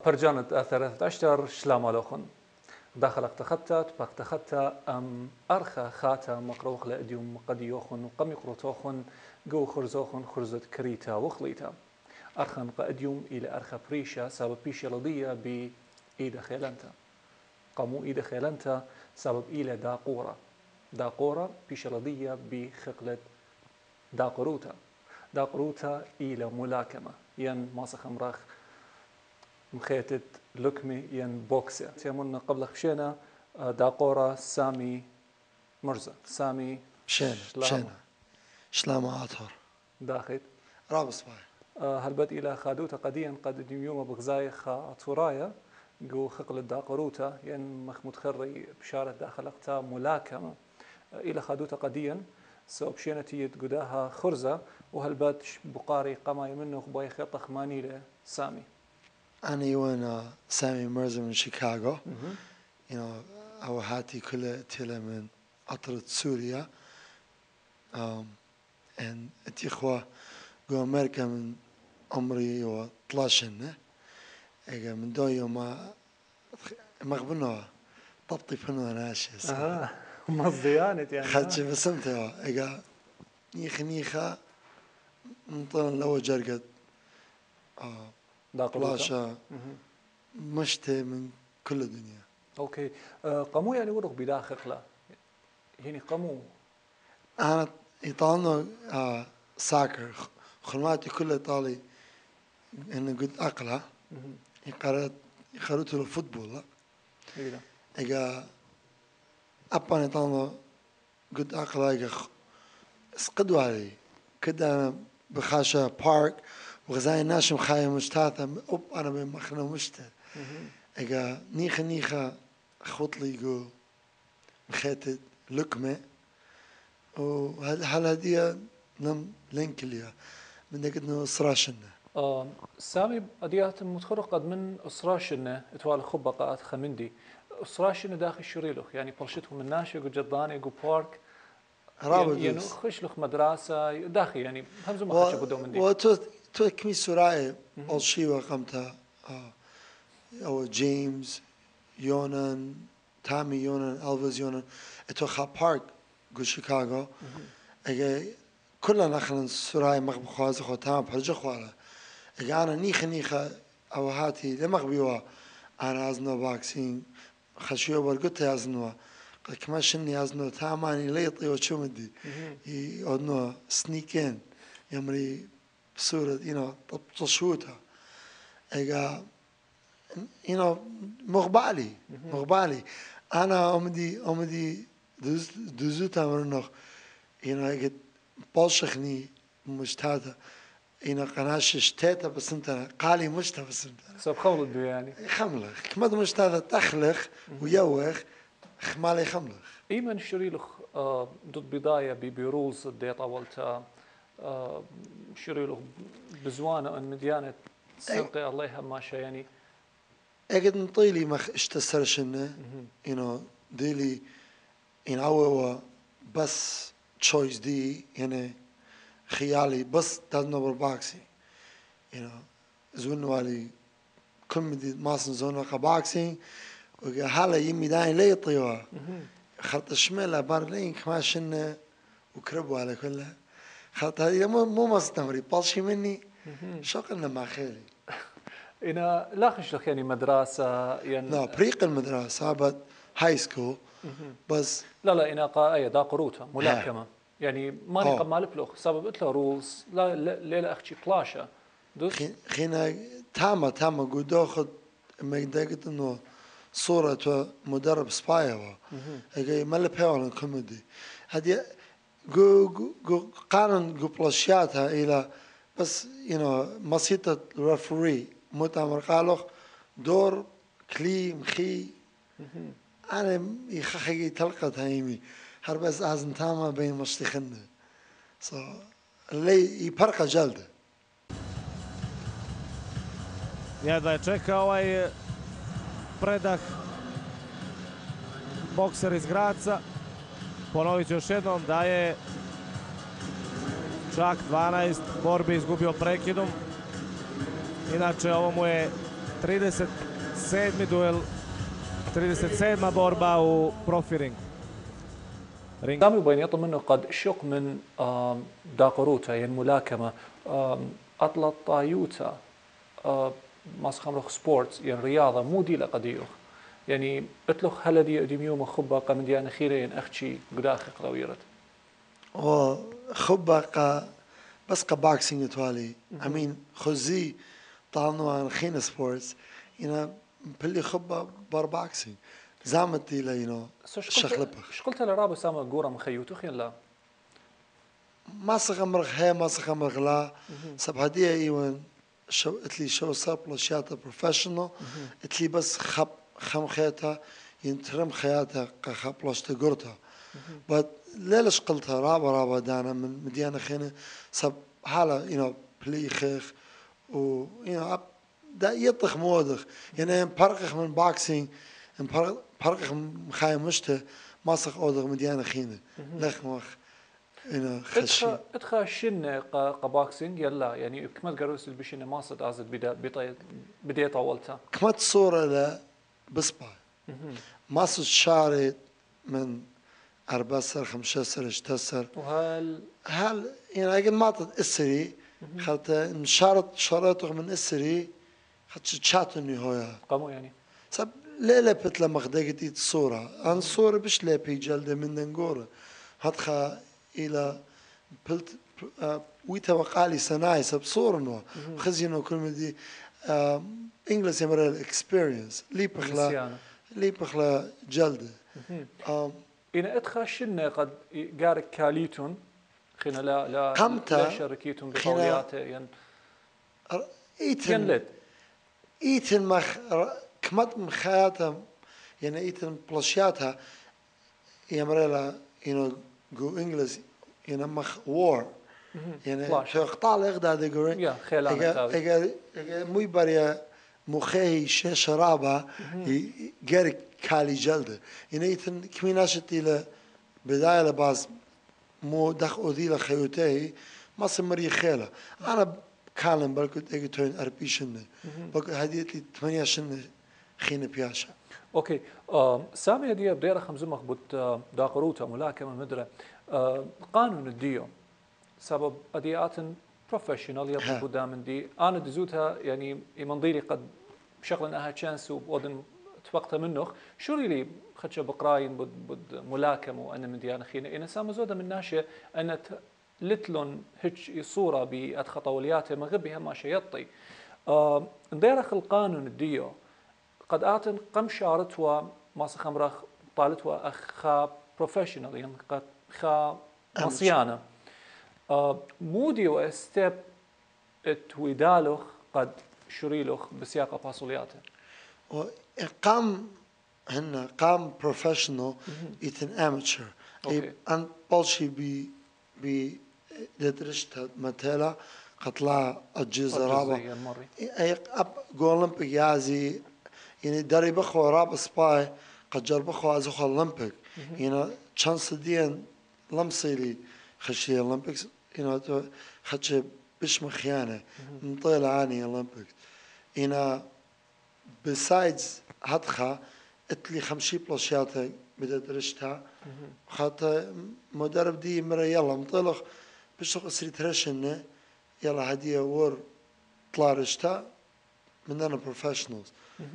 برجانة 13 شلام لوخن داخل اقتخبت باقتخبت ام ارخى خاتا مقروخ لاديوم قد يوخن وقم يقرطوخن جو خرزوخن خرزت كريتا وخليتا ارخن قاديوم الى ارخى بريشا سبب بيشا لضيه ب ايد خيلنتا قامو ايد خيلنتا سبب الى داقورة بيشا لضيه بخقلة داقروتا الى ملاكمه ين ماسخ امراخ مخيتت لكمي ين بوكسيا تيمون قبل خشينا داقورة سامي مرزا سامي شينا شلامة أطهر داخل رابص باي هلبت إلى خادوتا قديا قد يوم بغزاي خاطورايا جو خقل الداقروتا ين مخمود خري بشارة داخل اقتا ملاكمة إلى خادوتا قديا سو بشينا تيت قداها خرزة وهلبت بقاري قماي منه باي خيطة خماني لسامي أنا وأنا سامي مرزا من شيكاغو أو هاتي كلها تلا من أطرة سوريا إن إخوة جو أمريكا من عمري و 13 إجا من دو يوم مغبنوا طبطي فنو ناشس مصديانة يعني خدش بسمتها إجا نيخة نطلع لو جرقت بلاشا مشتى من كل الدنيا. اوكي قامو يعني ورق بداخل لا يعني قامو انا ايطالنا ساكر خدماتي كلها ايطالي انه قد اقلها يقرأت الفوتبول لا اجا ابا ايطالنا قد اقلها اجا اسقدوا علي كده انا بخاشة بارك وغزاي ناشم خايم مشتاثة انا بمخنا مشتاث اجا نيخة خطلي جو مخيتت لكمة وهل هدية نم لينكليا من ديك انه اسراشنا سامي اديات متخرقد من اسراشنا اتوال خبقات خمندي اسراشنا داخل شريلوخ يعني برشتهم الناشق وجداني وبارك رابط يعني خش لخ مدرسة داخل يعني همزو ما خش بدو من دي تو كمي سراي اول شي وقمتها او جيمس يونان تامي يونان الفيز يونان اتوخا بارك جو شيكاغو اجا كلنا نخلن سراي مغب خوازي خو تام برجا خوالا اجا انا نيخة او هاتي لمغبيوا انا ازنو باكسين خشيو برقوت ازنو كما شني ازنو تاماني ليطي وشو مدي يودنو سنيكين يمري بصورة تشوتها اجا مغبالي انا امدي دوزوتا مرنخ اجت بالشخني مشتاته قناش شتاته بس انت قالي مشتا بس انت سب خمل يعني خملخ كمد مشتاته تخلخ ويوخ خمالي خملخ ايمن شريلخ ضد بدايه ببيروز دي طولت شريلخ بزوانه ان مديانه سنقي الله يهماشا يعني اجد نطيلي مخ اشتسرشنا ديلي هو بس تشويس دي يعني خيالي بس تازنو بالباكسي زون والي كوميدي ماسن زون باكسي وحالا يمي داين لي طيوا خط الشمال بارلين كماشن وكربوا على كلها خط هذه مو مستمري بالشي مني شغلنا مع خيري إنا لا خشلخ يعني مدرسة يعني لا بريق المدرسة بس هاي سكول بس لا إنا دا قروتها ملاكمة يعني ماني قمال بلوخ سبب إتلا روز لا أختي بلاشة خينا تاما قد أخذ مقدقت إنه صورة مدرب سبايوا هي مال بيون كوميدي هذه جو قارن جو بلاشياتها إلى بس مسيطة رفري مؤتمر قالوا دور كليم خي أنا يخخي تلقت هايمي هربس أزن تاما بين مشتخنة اللي يبرق جلده jedva je čekao ovaj predah bokser iz Graca. Ponovit ću još jednom da je čak 12 borbi izgubio prekidom. Inače ovo mu je 37. duel, 37. borba u Profi رينج. سامي بين يطلب منه قد شق من داقروتا يعني ملاكمة أطلع طايوتا ماس خمرخ سبورتس يعني رياضة مو دي لقديوخ يعني اتلخ هلا دي اديميوم خبا قام ديانا خيرين اختشي قداخ قلويرت خبا بس باكسينج توالي امين خزي طالنو عن خين سبورتس ينا بلي خبا بار باكسينج زعمتي لا شخلبخ شقلت لرابو ساما قورا مخيوتو خين لا ما سخمرخ هي ما سخمرخ لا سب هديه ايوان شو اتلي شو صار بلاشياتا بروفيشنال اتلي بس خم خياتا ينترم خياتا خب بلاشتا قرطة بس ليش قلتها رابا دانا من مديانة خينة سب حالة بلي خيخ و دا يطخ مودخ يعني برقخ من باكسينج برقخ مخايم مشته ماسخ اودخ مديانة خينة لخ مخ خشي ادخا شن قباكسينج يلا يعني كما تقروس البشنة ما صد ازد بداية طولتها كما تصورة لا بصبع ما صد شعري من 4 سر 5 سر 6 سر وهل يعني اجل ما تأثري خلت شرطه من أثري خدت شاتني هويا قاموا يعني سب ليلة بتلا مخدقتي الصورة أنا الصورة بش لابي جلدة من دنجورة هتخا إلى بلت ويتا وقالي صناعي سب صورة نو خزينو كل مدي إنجلس يمر experience لي بخلا جلدة إن ادخل شن قد جارك كاليتون خينا لا شركيتون بقولياته ين إيتن إيتن مخ كمت مخياتها يعني إيتن بلاشياتها يمرلا جو إنجلس مخ war يعني شو قطع لغدا دقوري يا خيلانة إجا مي بريا مخي شرابة جارك كالي جلده يعني إيتن كميناشت إلى بداية لباس مو دخ أذيل خيوتي ما سمري خيلة أنا كالم بركض أجي تون أربيشنة بق هديتي 8 شنة خين بياشا أوكي سامي هدية بديرة 5 مخبوط داقروتا ملاكمة مدرة قانون الديو سبب أديات بروفيشنال يطلب قدام دي أنا دزوتها يعني يمنضيلي قد بشغل انها تشانس وبودن توقتها منه شو لي خدشه بقراين بود ملاكمه وانا من ديانا خينا انا سام زوده من ناشئ ان لتلون هيك صوره بأدخطولياته ما غبها ما شيطي نديرخ القانون الديو قد اتن قم شارتوا ما سخمرخ طالتوا اخا بروفيشنال يعني قد خا مصيانه مودي واستيب تويدالخ قد شريلخ بسياق باسولياته قام هنا قام بروفيشنال إيتن أماتشر أن بالشي بي درجت مثلا قطلع الجزء رابع أي أب أولمبيك يازي يعني داري بخو راب سباي قد جربخو أزخو أولمبيك يعني شانس دين لمصيلي خشي أولمبيكس يعني خدش بش مخيانة نطيل عاني أولمبيكس يعني besides هدخة اتلي 50 بلاشيات بدأت رشتها خاطر مدرب دي مرة يلا مطلق بشتغل أسري ترشنة يلا هدية ور طلع رشتها مننا بروفيشنالز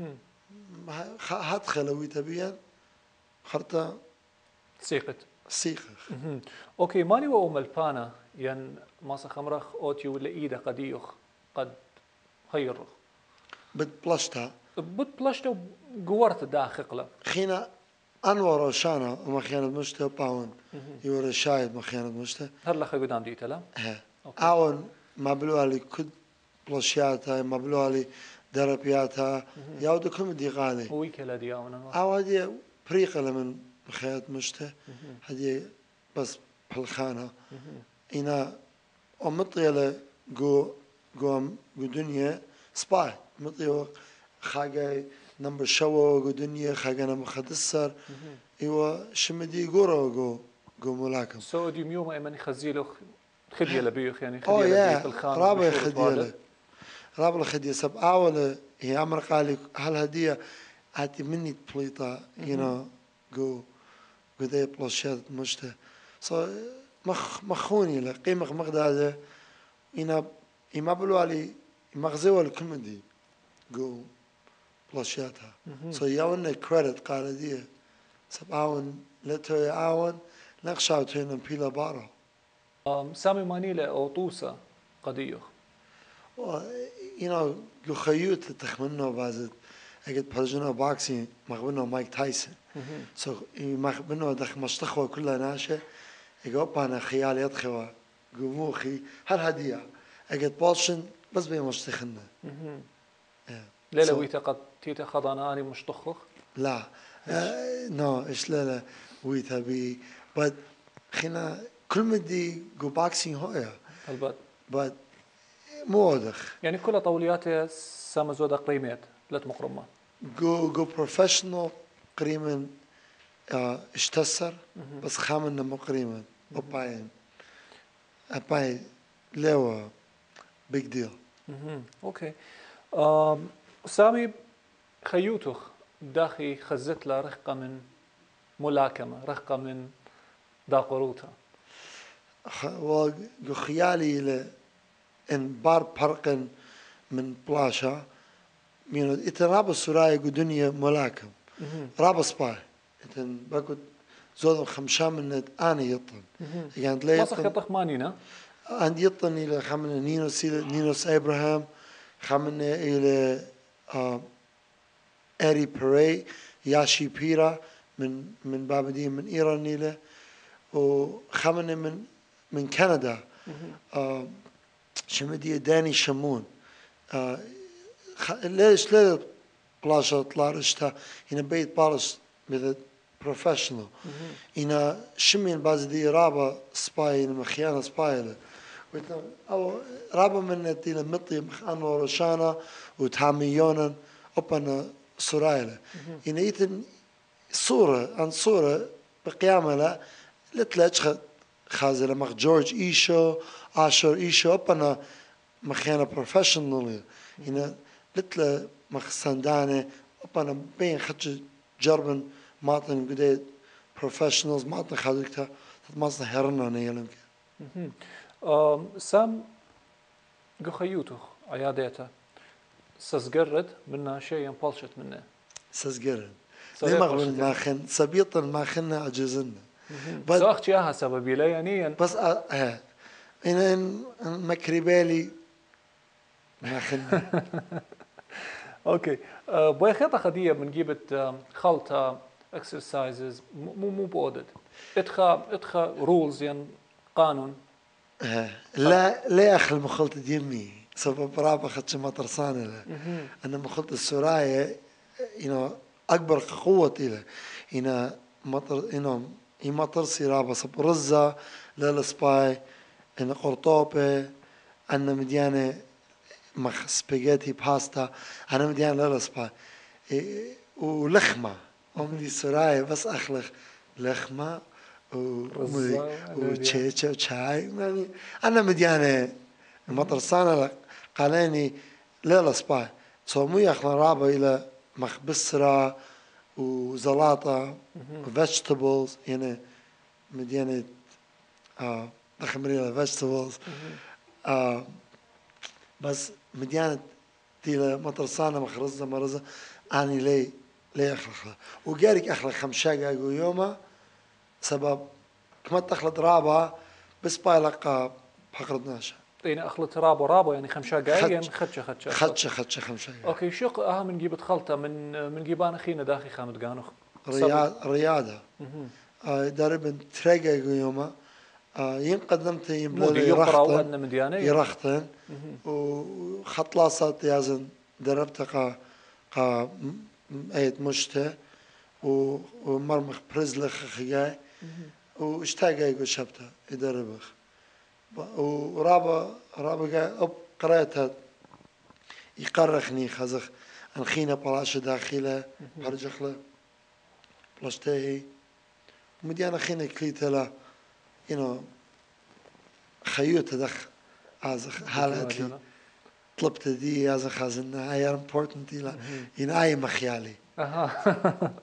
هدخة لو يتبين خرطة سيقت اوكي ماني وأم البانا ين ماسا خمرخ اوتي ولا ايده قديوخ قد خيرخ بتبلشتها بتبلشتها وقورت داخقله خينا انور وشانا وما خيانة مشته باون يور الشاهد ما خيانة مشته هلا خي قدام ديتا لا اون ما بلوها لي كد بلاشياتها ما بلوها لي دربياتها ياودو كل دي غالي ويكلا دي اونا او هدي بريقة من خيانة مشته هدي بس بالخانة إنا ومطيلة جو دنيا سباي مطيو خاجة نمبر شو دنيا خاجة نمبر خدسر إيوه شمدي جو ملاكم سعودي يوم أيمن خزيلو خدية لبيخ يعني خدية بالخان رابع خدية راب الخدية سب أول هي أمر قالي هل هدية هاتي مني بليطة go ذي بلاشات مشته so مخوني له قيمة مقدار إنا إما بلوالي مغزوة الكوميدي go بلاشاتها so ياون credit قال دي سب أون لتو ياون نقشعو تينا بيلا بارا سامي مانيلة أو طوسة قديوخ جو خيوط تخمنه بعد اجت برجنا باكسين مخبنه مايك تايسون سو مخبنه دخ مشتخوه كلها ناشة اجوب انا خيال يدخوا جموخي هل هدية اجت بولشن بس بي مشتخنا ليلة ويتا تيتا خضانا أني مشتخخ لا نو ايش لا ويتا بي بس خينا كل مدي جو باكسين هويا البات بس مودخ يعني كلها طولياتها سامزودة قريمات 3 مقرمات جو بروفيشنال قريما اشتسر بس خامن مقريما أباي لوا بيج ديل اوكي سامي خيوتخ داخي خزت له رقة من ملاكمة رقة من داقروتا جو خيالي ان بار برقن من بلاشا مينو إتن رابا سرايا جو دنيا ملاكم رابا سباي إتن باكو زودن خمشا من آني يطن يعني تلاقي مصخ يطخ مانينا عند يطن إلى خمنا نينوس إبراهام خمنا إلى إري بري ياشي بيرا من بابدين من إيران إلى وخمنا من كندا شمدية داني شمون ليش لا بلاشة طلارشتا هنا بيت بالش مثل بروفيشنال هنا شمين باز دي رابا سباي هنا مخيانة سباي له أو رابا من تينا مطي مخانو روشانا وتاميونا أبنا سرايله هنا يتن صورة عن صورة بقيامة لا لتلاش خازلة مخ جورج إيشو آشور إيشو أبنا مخيانة بروفيشنال هنا لتلا مخ سندانة أبنا بين خدش جربن ماطن قديد بروفيشنالز ماطن خادكتا تتماصن هرنا نيلمك سام قخيوتخ عياداته سزقرد منا شيء ينبلشت منه سزقرد ليه مغبن ما خن سبيطن ما خنا عجزنا سأخت ياها سببي لا يعني بس إن مكربالي ما خنا اوكي بوي خطة خدية من جيبت خلطة اكسرسايزز مو بودد اتخا رولز يعني قانون لا أخل مخلط يمي سبب رابع خدش مطر صانع له أنا مخلط السراية أكبر قوة له هنا مطر مطر سيرابة سب رزة لا سباي إن قرطوبة أنا مديانة مخ سباجيتي باستا أنا مديانة لا سباي ولخمة أمي سراية بس أخلق لخمة وشيشة وشاي يعني أنا مديانة المطر صانع قاليني لا سباي مو يخلق رابع إلى مخ بسرة وزلاطة vegetables يعني مديانة دخمريلا vegetables بس مديانة تيلا مطر صانع مخرزة مرزة أني لي أخلق وقارك أخلق خمشاقة يوما سبب كما تخلط رابع بس بايلقى بحقرد ناشا يعني أخلط رابو يعني 5 دقايق يعني خدشة خمشاقة اوكي شق من جيبت خلطة من جيبان أخينا داخي خامد قانوخ رياضة درب تريقة يوما ينقدمت يملي يرختن وخطلاصات يازن دربت قا ايت مشته ومرمخ برزلخ خجاي واشتاقا يقول شبته يدربخ ورابا قرأتها يقرخني خزخ الخينا بلاش داخله برجخله بلاشتهي ومديانا خينا كليتلا خيوت دخ ازخ حالات لي طلبت دي از خازنها هي important لا يناي مخيالي اها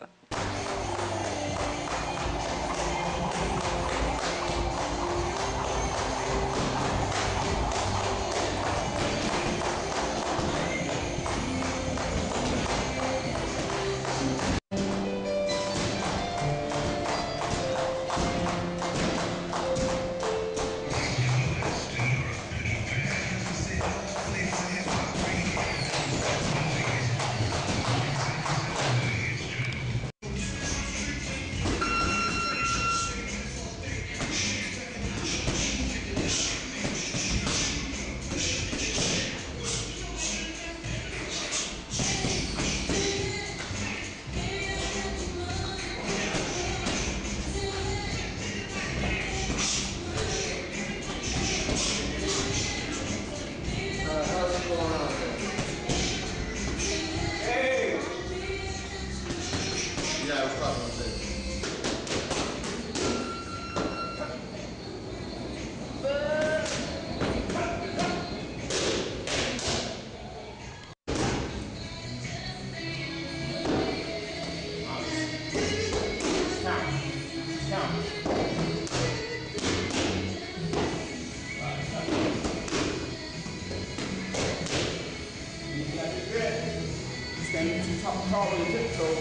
Standing too tall with a tiptoe.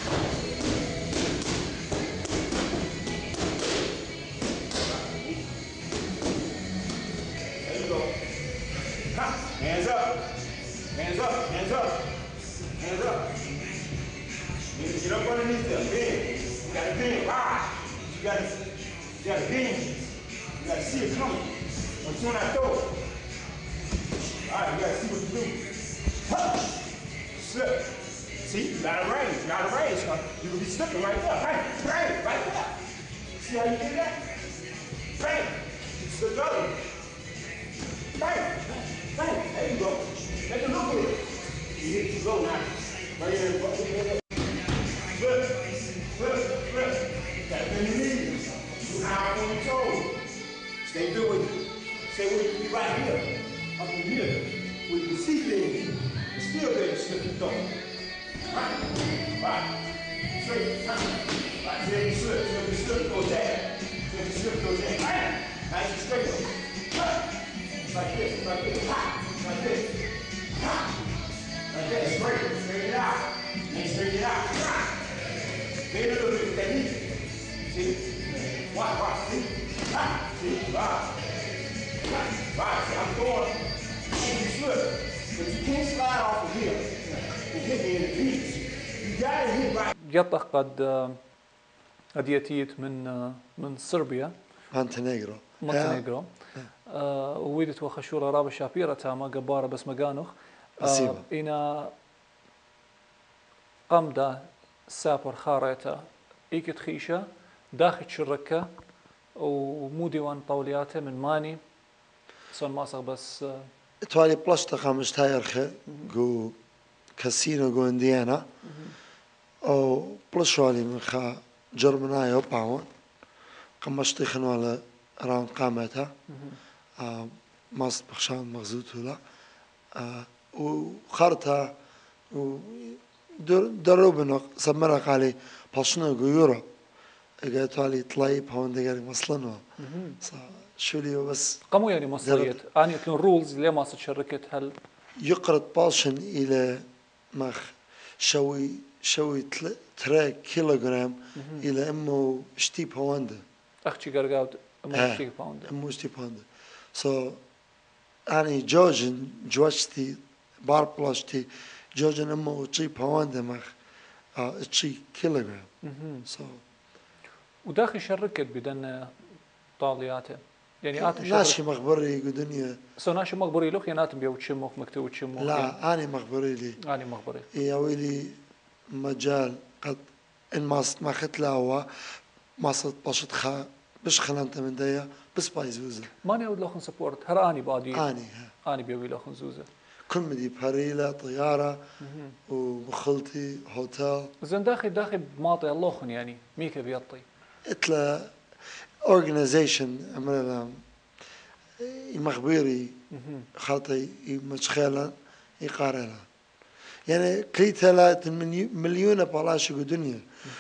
There you go. Hands up. Hands up. Hands up. Hands up. You need to get up underneath there. Bend. You got to bend. Rise. You got to bend. You got to see it coming. When I throw it. All right, you got to see what you do. Slip. See, you got to range. You got to range. You can be slipping right there. Bang, right there. See how you did that? Bang. Slip up. Bang. Bang. There you go. Make it look good. You hit you go now. Right here. Flip. Flip. Flip. Got to bend your knees. You high on your toes. Stay good with you. Stay where you can be right here. Up in here. Where you can see things. And still be able to slip and throw. Right. Right. Straight. Right. There you slip. Slip and slip. Go down. Slip and slip. Go down. Right. Nice and straight. Like this. Like this. Like this. Like that. Straight. Straighten it out. And straighten it out. Bend a little bit with that knee. See? Watch. See? See? Right. Right. See, I'm going. You slip. But you can't slide off of here and hit me in the knees. You gotta hit right. يعتقد أديتيت من صربيا مونتينيغرو ويدت وخشورة رابع شابيرة تاما قبارة بس مقانوخ إنا قمدا سابر خاريتا إيكت خيشة داخل شركة ومو ديوان طولياته من ماني صن ماسق بس توالي بلاشتا خامش تايرخي جو كاسينو جو انديانا او بلاشوالي من خا جرمنايو باون قمشتي خنوالا ران قامتها ماست بخشان مغزوتولا وخرتها دروبنو سمرا قالي باشنو جو يورو قالت لي طلعي باون دقالي مصلنوا شولي بس قاموا يعني مصريت أنا يكون رولز ليه ما تشاركت هل يقرأ باشن إلى مخ شوي 3 كيلوغرام إلى إمو شتي باوند أختي قرقاود إمو شتي باوند إمو شتي باوند so أنا جوجن جوشتي بار بلاشتي جوجن إمو شتي باوند مخ شتي كيلوغرام so وداخل شركت بدن طالياته يعني آتم ناشي مخبري قدنيا ناشي مخبري لوخ يناتم بيو تشموخ مكتوب تشموخ لا أنا مخبري لي أنا مخبري يا ويلي مجال قد إن ما ختلا هو ما صد باشط خا بش خلانت من ديا بس بايزوزة ما نعود لوخن سبورت هر أني بادي أني بيوي لوخن زوزة كل مدي باريلا طيارة ومخلتي هوتيل زين داخل بماطي اللوخن يعني ميكا بيطي اتلا organization عملنا المخبيري خاطي مشخيلا يقارلا يعني كليتها مليون بلاش الدنيا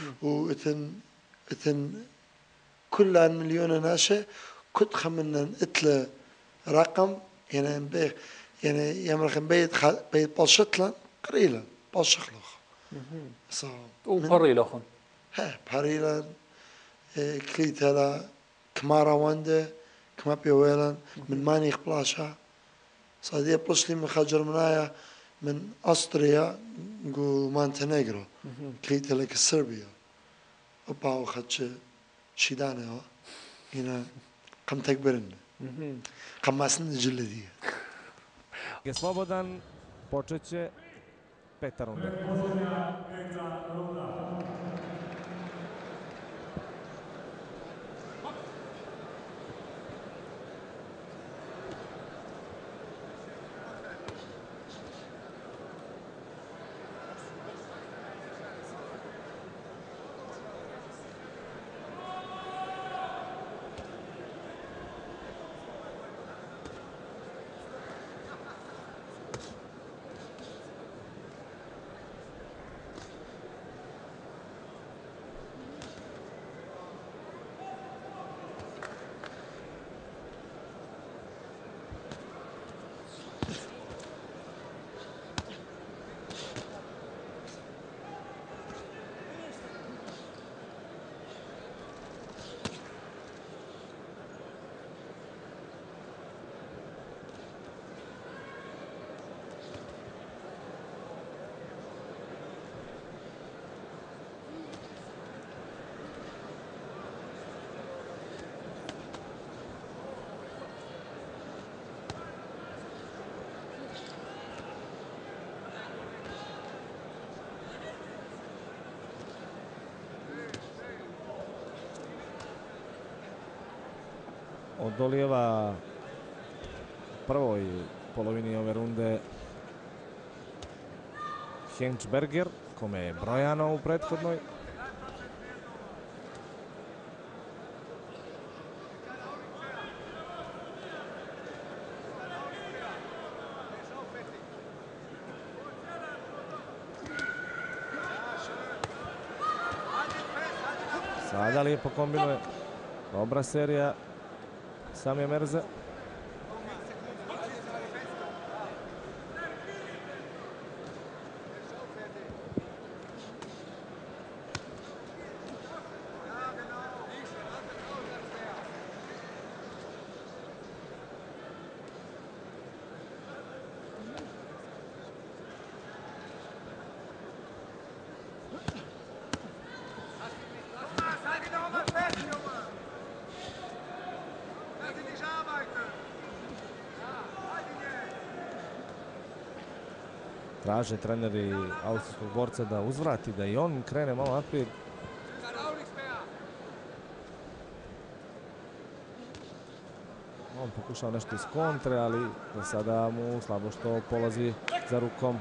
وإثن كل مليون ناشئ كنت خمنا إتلا رقم يعني يعني يمرخ بيت بالشتلا قريلا بالشخلخ وبري لخن ها باريلا كليتها كمارا وانده كما بيويلا من مانيخ بلاشا صادية بلشلي من خجر منايا من أستريا جو مونتينيغرو كليتها لك صربيا وباو خدش شيدانه هنا قم تكبرن قم ماسن جلدية Je slobodan, počet će 5. runda. Odolijeva prvoj polovini ove runde Hengstberger, kome je brojano u prethodnoj. Sada lijepo kombinuje. Dobra serija Samija Merze. Traže treneri austrijskog borca da uzvrati, da i on krene malo naprijed. On pokušao nešto iz kontre, ali za sada mu slabo što polazi za rukom.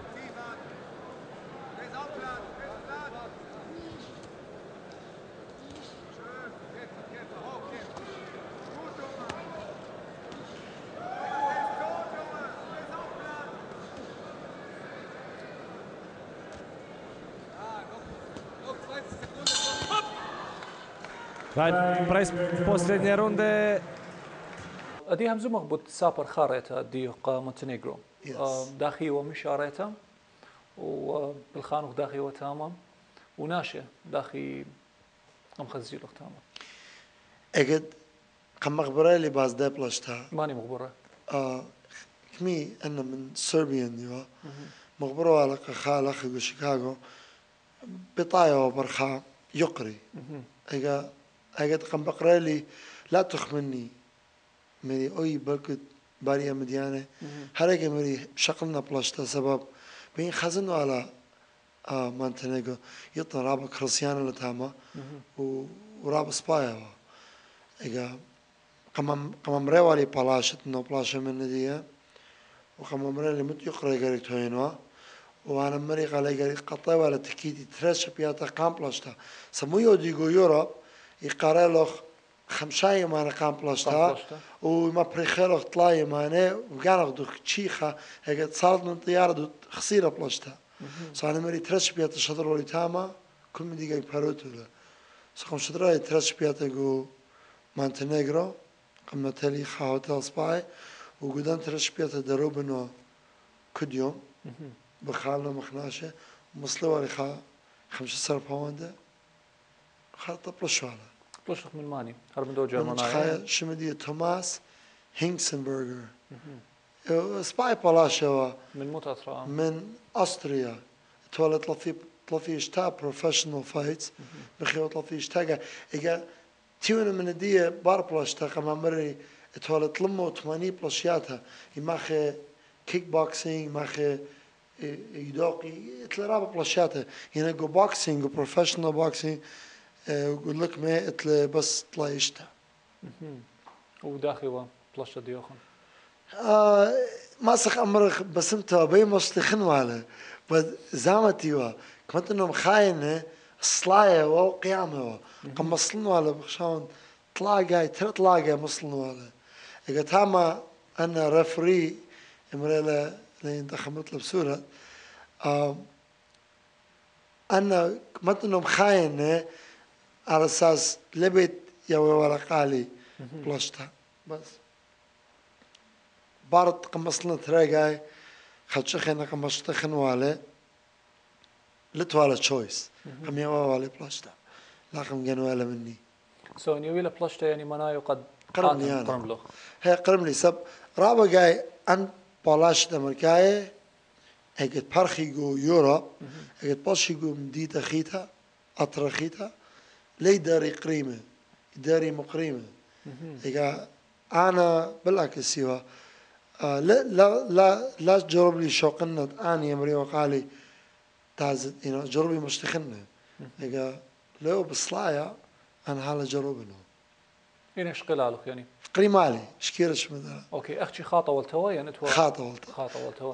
Kraj posljednje runde. دي همزو مغبوط سابر خاريتا ديق مونتينيغرو داخي ومشاريتا وبالخانوق داخي وتامم وناشئ داخي ام خزيلو تامم اجد قم مخبرة اللي باز ده بلاشتا ماني مغبرة كمي انا من سربيان ديوا مخبرة على خالق في شيكاغو بطايا وبرخا يقري اجد قم بقرا لي لا تخمني مري أي بلكت باريا مديانة هرجة مري شقلنا بلاشتا سبب بين خزنوا على مونتينيغرو يطلع رابع كريستيانو لتاما ورابع سبايا إجا قمم روالي بلاشت نو بلاشة من ندية وقمم روالي مت يقرأ جريت هينوا وأنا مري قال جريت قطع ولا تكيدي ترش بياتا قام بلاشتا سمو يوديجو يورا يقرأ لخ خمشاي ما قام بلاشتا بلاشتا. وما بريخلو طلاي مانه وكان دو تشيخا هيك صارت من طيارة دو خسيرة بلاشتا صار مري ترش بيات الشطر ولي تاما كل من دقيقة باروتو له سقم شطرة ترش بيات جو مونتينيغرو قم تالي خا هوتيل سباي وقدام ترش بيات دروبنو كل يوم بخالنا مخناشة ومصلوا لي خا 15 باوند خاطر بلشواله بلشت من ماني هرب من دو من جرمانايا تخيل شمدي توماس هينكسنبرغر سباي بلاشوا من متأثرة من أستريا تولد لطي اشتا بروفيشنال فايتس بخيوط لطي اشتا إجا تيونا من الدية بار بلاشتا كما مري تولد لمو 80 بلاشياتها يماخي كيك بوكسينج يماخي يدوقي تلرابا بلاشياتها هنا جو بوكسينج جو بروفيشنال بوكسينج يقول لك ما اتل بس طلع اشتا وداخل بلشت ديوخن ما سخ أمرخ بس أنت بي مصلحين وعلى بس زامتيوا كنت إنهم خاينة صلاية وقيامة كم مصلنا على بخشان تلاقي تلاقي مصلنا على إذا تاما أنا رفري إمرأة لين دخلت بسورة أنا كنت إنهم خاينة على أساس لبيت يا ورقالي بلشتها بس بارد قمصلنا تراجعي خدشخنا قمصتخن والي لتوالا تشويس قم يوا والي بلاشتا لكن جنوا ولا مني سو نيويلا بلشتا يعني منايو قد قرمني أنا قرملو هي قرمني سب رابع جاي أن بالاشتا مركاي هيك بارخي جو يوروب هيك باشي جو مديتا خيتا أطرخيتا لي داري قريمة داري مقريمة هيك أنا بالعكس يوا لا تجرب لي شوقنا أنا يمري وقالي تعزت جربي مشتخنا إذا لو بصلايا أنا حالا جربنا يعني ايش قلالك يعني قريمالي شكيرش مثلا اوكي اختي خاطة والتوا يعني توا خاطة والتوا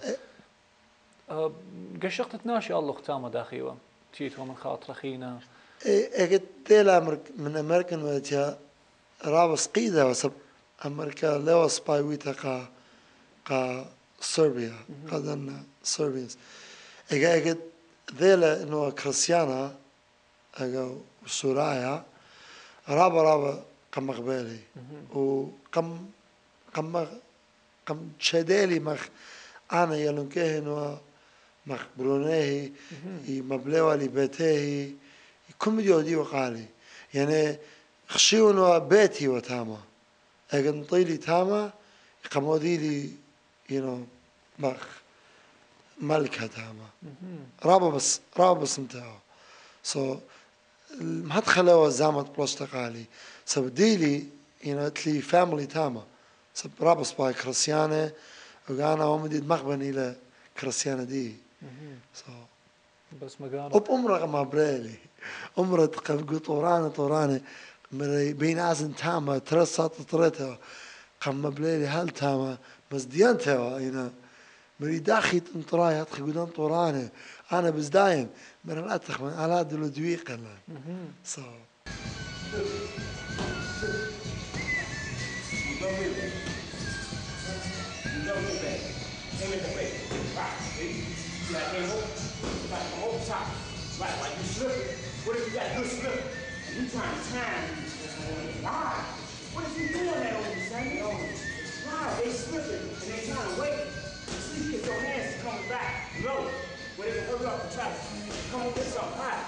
قشقت تناشي الله ختامة داخيوة تيتوا من خاطر خينا إيه تيلا من أمريكان ويتيا رابس قيدة وسب أمريكا لو سباي ويتا قا صربيا قدنا صربيانز إيه ذيلا إنه كريستيانا إيه سورايا رابا قم قبالي وقم قم شدالي مخ أنا يلونكه إنه مخ برونيه مبلغ لبيته كم يودي وقالي يعني خشيونه بيتي وتاما أجن طيلي تاما قمودي لي مخ ملكة تاما رابا بس انتهى ما تخلوا زامت بلاشتا قالي سبديلي تلي فاميلي تاما سب رابا سباي كريستيانة وأنا هم دي مخبن إلى كريستيانة دي بس مقالة أب أمرا ما برالي أمرا تقول طورانة بين عزن تاما ترسات طريتها قم بليلي هل تاما بس ديانتها مري داخي تنطراي هتخي قدام طورانة أنا بس دايم من الأتخ من على دلو دويق أنا Right, like you slipping. What if you got a good slip? And you trying to time why? What if you doing that on you, son? Why? They slipping and they trying to wait. See if your hands is coming back low, where they can hurry up and try to come up with something high.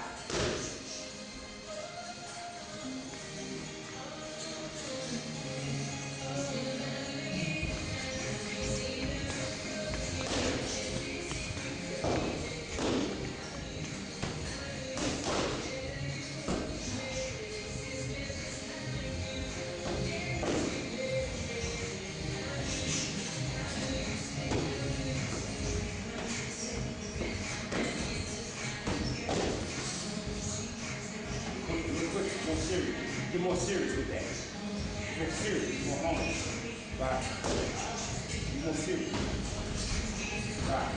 Get more serious with that. More serious, more honest. Right. Be more serious. Right.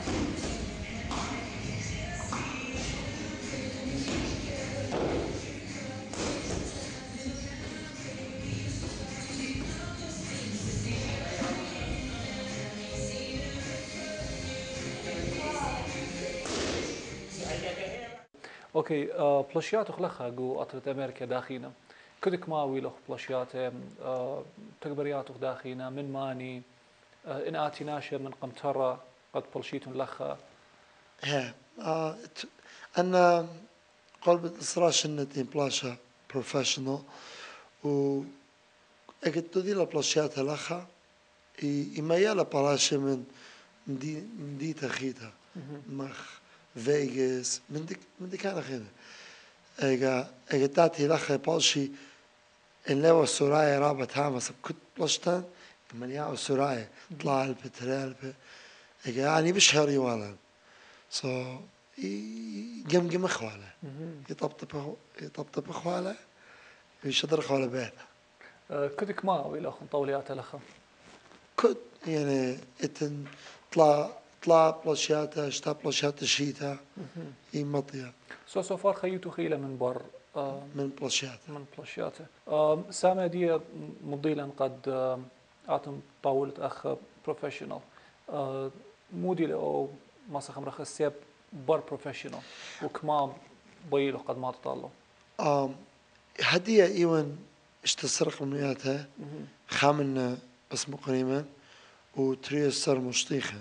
اوكي بلاشيات خلخها جو أطرت أمريكا داخينا كدك ما ويلخ بلاشيات تكبريات داخينا من ماني إن آتي ناشر من قمترة قد بلشيتون لخها ها أنا قلب الإصرار شنتين بلاشا بروفيشنال و أكيد تدي لا بلاشيات لخا إما يلا بلاشة من دي تخيتها مخ فيغاس من دي كان خينا اگه تاتي لخا بالشي ان لو سورايا رابط هامس كنت بلشتان من يا سورايا طلع البترال اگه يعني بشهري والا سو جم اخواله يطبطب اخواله يشدر اخواله بيته كدك ما ويلخ طوليات لخها كنت يعني اتن طلع بلاشياتا اشتا بلاشياتا شيتا يمطيا سو فار خيوتو خيلة من بر من بلاشياتا من بلاشياته سامع دي مضيلا قد أعطم طاولة أخ بروفيشنال مودي لأو ماسا خمرة خسيب بر بروفيشنال وكما بيلو قد ما تطالو هدية ايوان اشتسرق المياتها خامن بس مقريما وتريو السر مشطيخا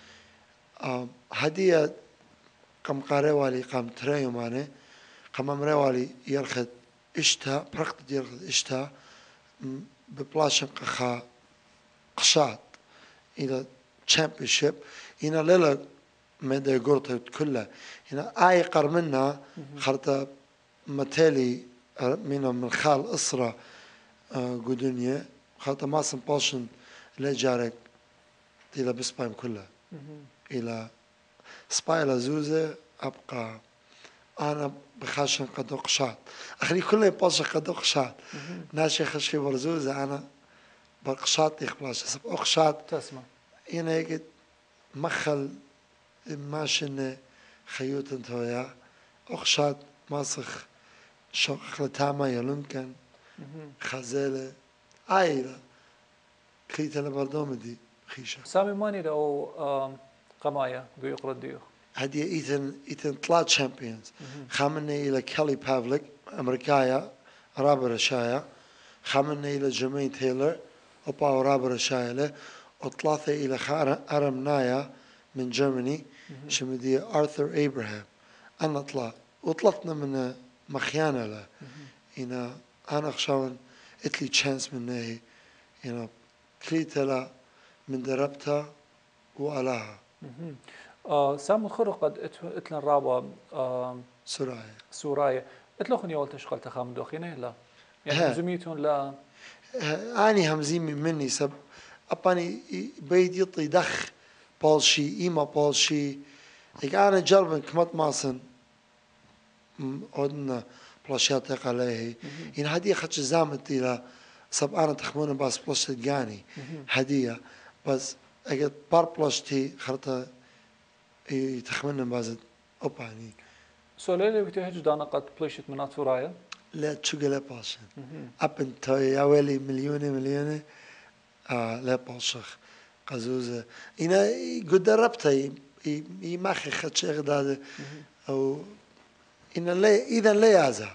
هدية قم قاريوالي قم تريو ماني قم امريوالي يرخد اشتا برقد يرخد اشتا ببلاشن قخا قشات إلى تشامبيونشيب إلى ليلة مدى قرطة كلها هنا آي قرمنا خرطة متالي من خال أسرة قدنيا خرطة ما سنباشن لا جارك إلى بسبايم كلها إلى سبايلا زوزة أبقى أنا بخاشن قدو قشات أخلي كله يباشن قدو قشات ناشي خشي برزوزة أنا برقشات يخبلاش سب أقشات تسمع هنا يجد مخل ماشن خيوط انتويا أقشات ماسخ شوق تاما يلونكن خزالة عائلة خيتها لبردوم دي خيشة سامي ماني لأو قمايا بيقرد ديو هدي إيثن طلع تشامبيونز خامني إلى كالي بافليك أمريكايا رابر رشايا خامني إلى جيمين تايلر أوبا رابر رشايا وثلاثة إلى أرم نايا من جرماني شمدي آرثر إبراهام أنا طلع وطلعتنا من مخيانة له هنا أنا خشون إتلي تشانس من نهي هنا كليتها من دربتها وألاها سام خرق قد اتلن رابا سرايا سورايا اتلوخن يولت تشغل تخام دوخينه لا يعني ها. مزميتون لا أني همزين مني سب أباني بيد يطي دخ بالشي إيما بالشي أنا جربن كمت ماسن عدنا بلاشيات عليه إن هدية خدش زامت إلى سب أنا تخمون بس بلاش جاني هدية بس أجد بار بلاشتي خرطة يتخمن بازد أوباني سوليلي بتهج دانا قد بلشت منات سورايا لا تشوغل باشن أبن توي أولي مليونة لا باشخ قزوزة إنا قد ربطة يمخي خدش إغداد أو إن لا إذا لا يعزى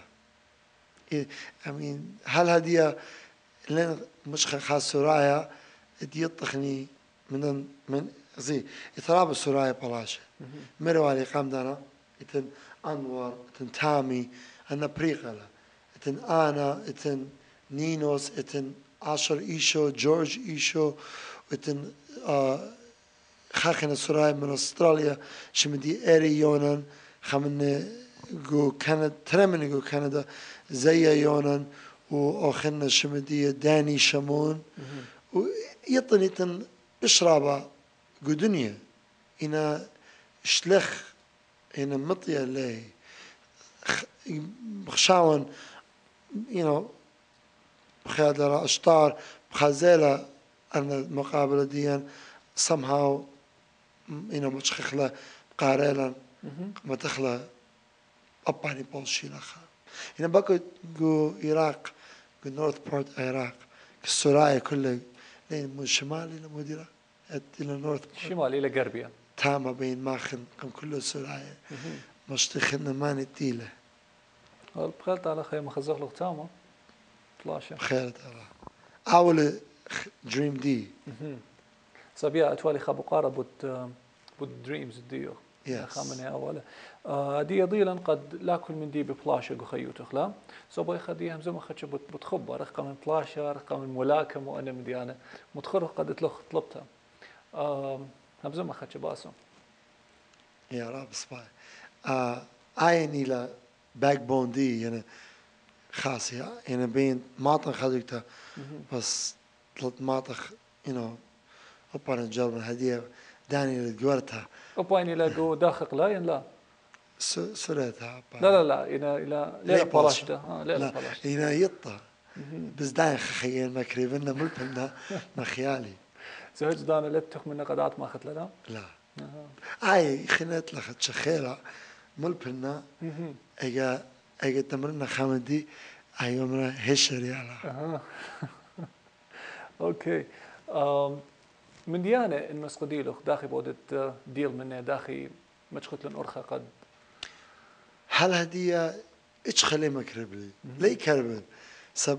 هل هدية لين مش خاص سرايا يطخني من زي يتراب السرايا بلاش مروالي قام دانا إتن أنور إتن تامي أنا بريقلة إتن أنا إتن نينوس إتن عشر إيشو جورج إيشو إتن خاخنا سرايا من أستراليا شمدي إيري يونان خمن جو كندا ترمني جو كندا زي يونان وأخنا شمدية داني شمون ويطني تن بشرابة جو دنيا إنا شلخ إنا مطية لي بخشاون بخيادة أشطار بخزالة أنا المقابلة دي somehow متشخخلة قاريلا ما تخلى أباني بولشي لخا هنا بقى جو العراق جو نورث بارت العراق السرايا كلها لين من شمالي لمديرة إلى نورث شمال إلى غربيا تاما بين ماخن كم كله سرايا مشتخنا ما نتيله بخلت على خير مخزخ له تامه طلاشة بخير ترى أول دريم دي صبيا أتوالي خبقارة بود دريمز ديو Yes. خامنة أولا دي ضيلا قد لا كل من دي ببلاشة قخيو تخلا صبا يخديها مزم خدش بتخبر رقم من بلاشة رقم من ملاكم وأنا مدي أنا متخرج قد تلخ طلبتها همزم خدش باسم يا رب سباي عيني لا باك بون دي يعني خاصية يعني بين ماطن خديكتا بس ثلاث ماطخ أبانا جربنا هدية داني لجورتها أبويني لاقو داخل لا ين لا سرتها لا إلى ليلة بلاشته ليلة لا بلاشته هنا يطة بس داين خيال ما كريبنا ملبنا ما خيالي زهج دانا لتخ من قدات ما أخذت لنا لا أي خنات لخت شخيرة ملبنا اجا تمرنا خامدي ايومنا هشري على أوكي من ديانة إن مسقديلو داخي بودت ديل منه داخي مشخت لن أرخى قد هل هدية إيش خلي مكربلي ليه كربل سب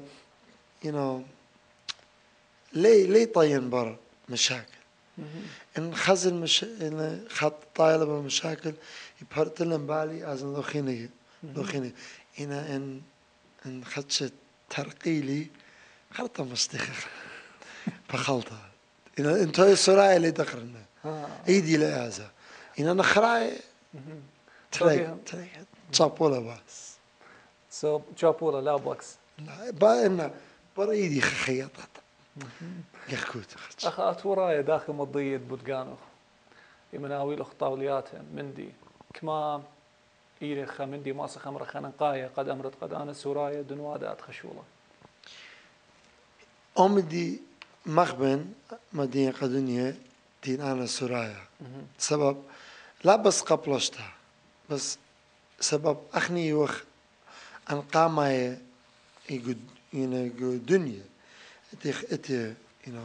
ليه طين بر مشاكل إن خزن إن خط طايلة بمشاكل يبرت لهم بالي أزن لوخيني إن خدش ترقيلي خلطة مستخر بخلطة إن أنتوا السرايا اللي دخلنا إيدي لأزا إن أنا خراي تلاقي تشابولا بس تشابولا لا بوكس لا بقى بريدي خيطت يخكوت أخذت ورايا داخل مضية بودقانو يمناوي له طاولياتهم مندي كما إيرخ مندي ماسخ خمر خنقاية قد أمرت قد أنا سورايا دنوادات خشولة أمدي مخبن مدينة قدنية دين أنا سرايا سبب لا بس قبلشتها بس سبب أخني يوخ أن قامي يقول دنيا إتي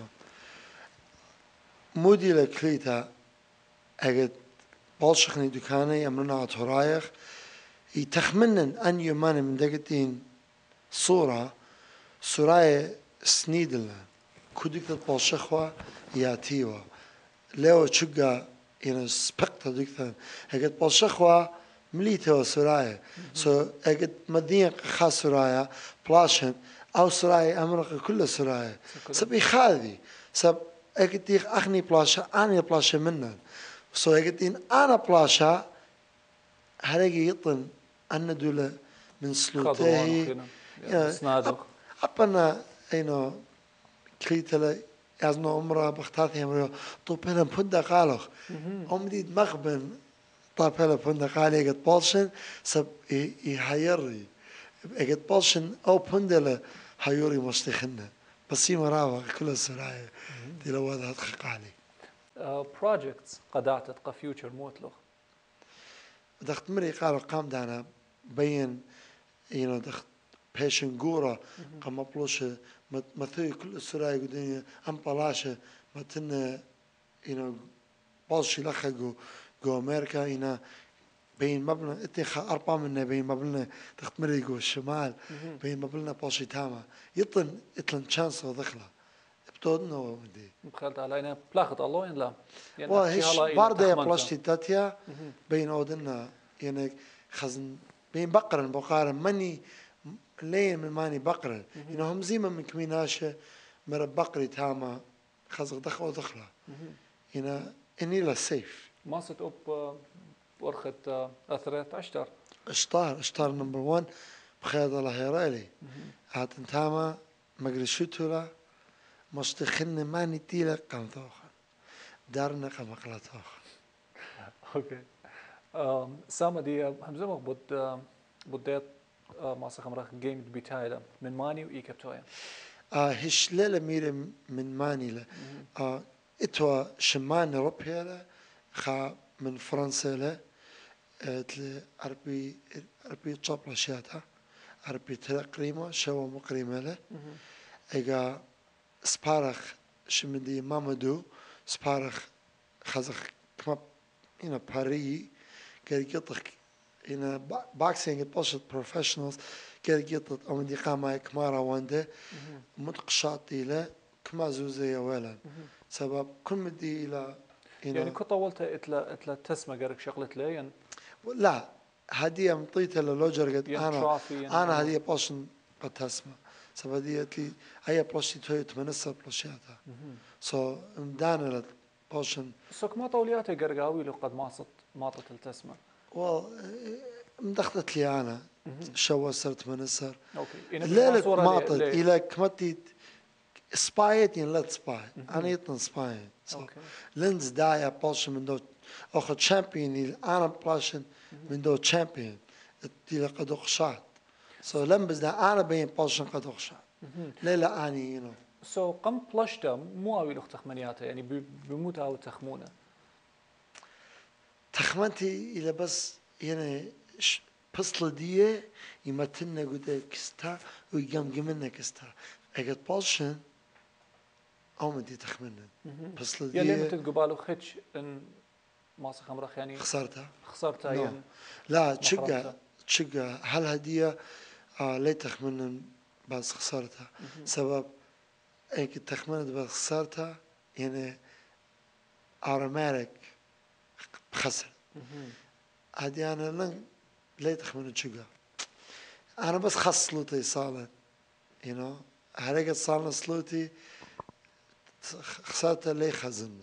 مودي لكليتا أجد بالشخني دكاني أمرنا عطرايخ يتخمنن أن يمان من دقتين صورة سرايا سنيدلنا كودك بالشخوة ياتيوا لو تشجع سبقت دكتور أجد بالشخوة مليته سرايا أجد مدينة خاص سرايا بلاشن أو سرايا أمريكا كل سرايا سبي خاذي سب أجد أخني بلاشة أنا بلاشة منا أجد أنا بلاشة هرجي يطن أن دولة من سلوته أبنا كريتلا أزنا عمره بختاتي عمره طوبنا بندا قالخ أمدي مخبن طابلا بندا قالي قد بالشن سب يحيري قد بالشن أو بندلا حيوري مستخنا بس يمراوا كل سرايا دي لو هذا قالي projects قدعت تبقى future موتلو دخت مري قالوا قام دانا بين دخت بيشن جورا قام بلوش مثل كل سرايا قدنيا أم بلاشة مثلنا بالشي لخا جو أمريكا بين مبنى أربعة منا بين مبنى تخت مري جو الشمال بين مبنى بالشي تاما يطلن شانس ودخله بتودنا ودي بخلت علينا بلاخت الله لا يعني وهيش باردة بلاشتي تاتيا بين أودنا خزن بين بقرن مني لين من ماني بقرن هم زيما من كميناشة مر بقري تاما خزق دخله إني لا سيف ما ست ورخة أثرت اشتار نمبر 1 بخير الله يرالي هات انتاما مقرشوتولا مستخن ماني تيلا قمثوخا دارنا قمقلاتوخا اوكي سامة دي همزة بديت ما سخمرخ جيم بيتايلا من ماني وإيكابتويا هش ليلة ميرة من ماني لا اتوا شمان روبيا لا خا من فرنسا لا عربي تشابلا شاتا عربي تقريمة شوا مقريمة لا اجا سبارخ شمدي مامدو سبارخ خزخ كما باري كي يطخ إن boxing البوشة professionals كده جيت أو من قامة كمارا وانده متقشات إلى كما زوزية ولا سبب كل مدي إلى يعني كطولت إتلا تسمع قرك شغلت لي يعني لا هدية مطيتها للوجر قد أنا هدية بوشن قد تسمع سبب هدية لي هي بوشتي توي تمنسر بوشياتها سو مدانا بوشن سوك ما طولياتي قرقاوي لو قد ماطت التسمع مدخلت لي أنا شو صرت منسر اوكي ليلة ماطت إلى كمتي سبايت ين لا سباي أنا يتن سباي لينز دايا بوشن من دو أخذ تشامبيون أنا بلاشن من دو تشامبيون إلى قد أخشات سو لمبز دا أنا بين بوشن قد أخشات ليلة أني ينو سو قم بلاشتا مو أوي لخ تخمنياته يعني بموت أو تخمونه تخمنتي إلى بس يعني بسل ديه يمتنا قد كستا ويقام جمنا كستا أجد بوشن أو مدي تخمنا بسل ديه يلي متى قباله خدش إن ما خمرخ يعني خسرتها يعني لا تشجع هل هدية لا تخمنا بس خسرتها سبب أنك تخمنت بس خسرتها يعني automatic خسر هدي أنا لن لا تخمن تشجع أنا بس خص سلوتي صالة هرقت صالة سلوتي خسرتها لي خزنة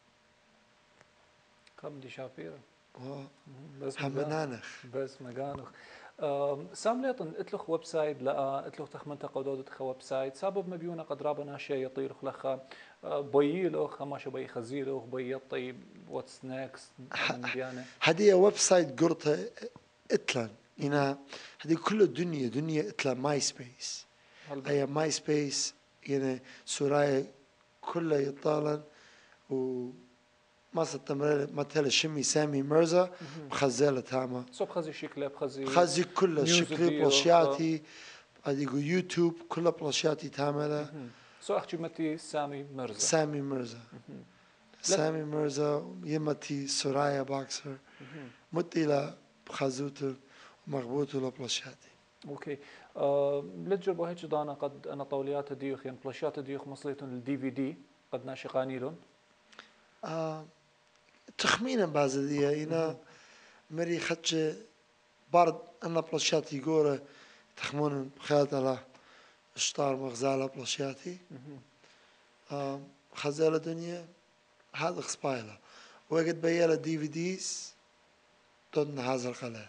كم دي شافيرة بس همنانخ بس مجانخ سامليطن اتلخ ويب سايت لا اتلخ تخمنت قودود تخ ويب سايت سبب مبيونا قد رابنا شيء يطير خلخا بيلوخ ما شو بي خزيلوخ بيطي واتس نيكست هدي ويب سايت قرطة اتلان هنا هدي كل الدنيا دنيا اتلان ماي سبيس هي ماي سبيس يعني سوراي كلها يطالن و ما ستمر مثل شمي سامي مرزا بخزالة تاما صوب خزي شكله بخزي كل شكله بلاشياتي أديكو يوتيوب كل بلاشياتي تامله سو أحكي متي سامي مرزا سامي مرزا يمتي سورايا باكسر متي لا بخزوته ومغبوطه لبلاشياتي اوكي لتجربة هيك دانا قد انا طوليات ديوخ يعني بلاشيات ديوخ مصليتون الدي في دي قد ناشقاني لهم تخمينا بعض دي هنا مري خدش بارد أنا بلاشياتي جورة تخمون خيالت على اشتار مغزالة بلاشياتي خزالة دنيا هذا خسبايلة وقت بيالا دي في ديز تون هذا القلعة